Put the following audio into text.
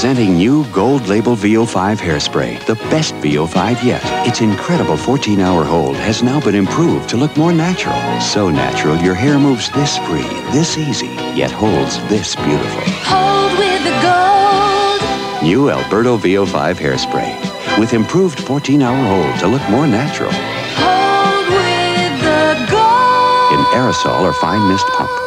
Presenting new Gold Label VO5 Hairspray, the best VO5 yet. Its incredible 14-hour hold has now been improved to look more natural. So natural, your hair moves this free, this easy, yet holds this beautiful. Hold with the gold. New Alberto VO5 Hairspray, with improved 14-hour hold to look more natural. Hold with the gold. In aerosol or fine mist pump.